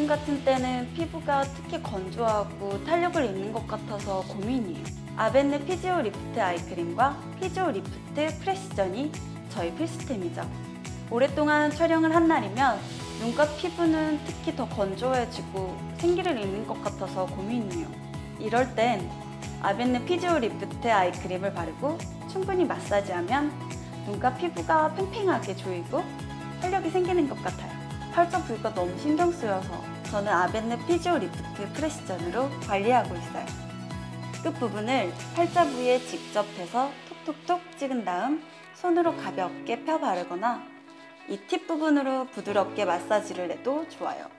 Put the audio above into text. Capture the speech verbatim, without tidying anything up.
같은 때는 피부가 특히 건조하고 탄력을 잃는 것 같아서 고민이에요. 아벤느 피지오 리프트 아이크림과 피지오 리프트 프레시전이 저희 필수템이죠. 오랫동안 촬영을 한 날이면 눈과 피부는 특히 더 건조해지고 생기를 잃는 것 같아서 고민이에요. 이럴 땐 아벤느 피지오 리프트 아이크림을 바르고 충분히 마사지하면 눈과 피부가 팽팽하게 조이고 탄력이 생기는 것 같아요. 팔자 부위가 너무 신경 쓰여서 저는 아벤느 피지오 리프트 프레시전으로 관리하고 있어요. 끝부분을 팔자 부위에 직접 대서 톡톡톡 찍은 다음 손으로 가볍게 펴 바르거나 이 팁 부분으로 부드럽게 마사지를 해도 좋아요.